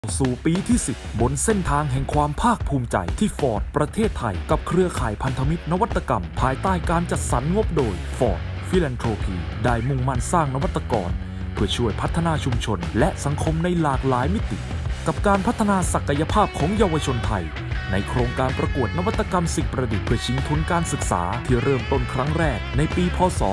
สู่ปีที่ 10 บนเส้นทางแห่งความภาคภูมิใจที่ฟอร์ดประเทศไทยกับเครือข่ายพันธมิตรนวัตกรรมภายใต้การจัดสรรงบโดย Ford Philanthropy ได้มุ่งมั่นสร้างนวัตกรเพื่อช่วยพัฒนาชุมชนและสังคมในหลากหลายมิติกับการพัฒนาศักยภาพของเยาวชนไทยในโครงการประกวดนวัตกรรมสิ่งประดิษฐ์เพื่อชิงทุนการศึกษาที่เริ่มต้นครั้งแรกในปีพ.ศ.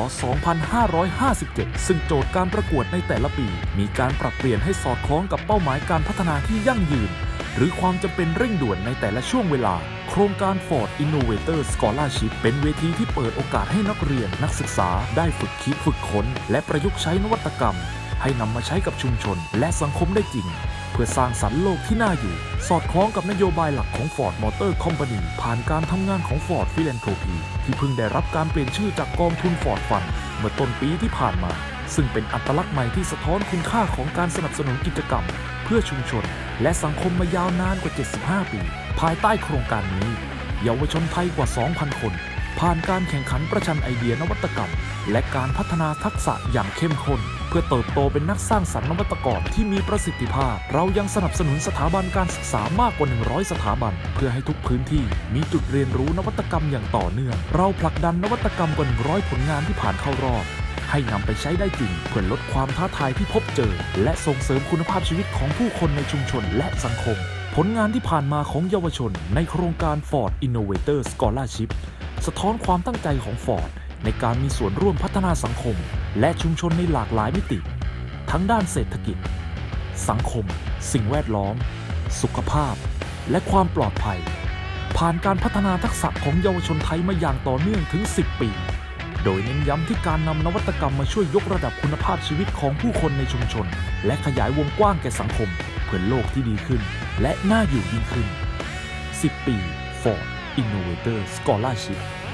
2557 ซึ่งโจทย์การประกวดในแต่ละปีมีการปรับเปลี่ยนให้สอดคล้องกับเป้าหมายการพัฒนาที่ยั่งยืนหรือความจำเป็นเร่งด่วนในแต่ละช่วงเวลาโครงการ Ford Innovator Scholarship เป็นเวทีที่เปิดโอกาสให้นักเรียนนักศึกษาได้ฝึกคิดฝึกค้นและประยุกต์ใช้นวัตกรรมให้นำมาใช้กับชุมชนและสังคมได้จริงเพื่อสร้างสรรค์โลกที่น่าอยู่สอดคล้องกับนโยบายหลักของ Ford Motor Company ผ่านการทำงานของ Ford Philanthropy ที่เพิ่งได้รับการเปลี่ยนชื่อจากกองทุน Ford Fund เมื่อต้นปีที่ผ่านมาซึ่งเป็นอัตลักษณ์ใหม่ที่สะท้อนคุณค่าของการสนับสนุนกิจกรรมเพื่อชุมชนและสังคมมายาวนานกว่า 75 ปีภายใต้โครงการนี้เยาวชนไทยกว่า 2,000 คนผ่านการแข่งขันประชันไอเดียนวัตกรรมและการพัฒนาทักษะอย่างเข้มข้นเพื่อเติบโตเป็นนักสร้างสรรค์นวัตกรที่มีประสิทธิภาพเรายังสนับสนุนสถาบันการศึกษามากกว่า 100 สถาบันเพื่อให้ทุกพื้นที่มีจุดเรียนรู้นวัตกรรมอย่างต่อเนื่องเราผลักดันนวัตกรรมกว่า 100 ผลงานที่ผ่านเข้ารอบให้นำไปใช้ได้จริงเพื่อลดความท้าทายที่พบเจอและส่งเสริมคุณภาพชีวิตของผู้คนในชุมชนและสังคมผลงานที่ผ่านมาของเยาวชนในโครงการ Ford Innovator Scholarship สะท้อนความตั้งใจของ Ford ในการมีส่วนร่วมพัฒนาสังคมและชุมชนในหลากหลายมิติทั้งด้านเศรษฐกิจสังคมสิ่งแวดล้อมสุขภาพและความปลอดภัยผ่านการพัฒนาทักษะของเยาวชนไทยมาอย่างต่อเนื่องถึง 10 ปีโดยเน้นย้ำที่การนำนวัตกรรมมาช่วยยกระดับคุณภาพชีวิตของผู้คนในชุมชนและขยายวงกว้างแก่สังคมเพื่อโลกที่ดีขึ้นและน่าอยู่ยิ่งขึ้น 10 ปี Ford Innovator Scholarship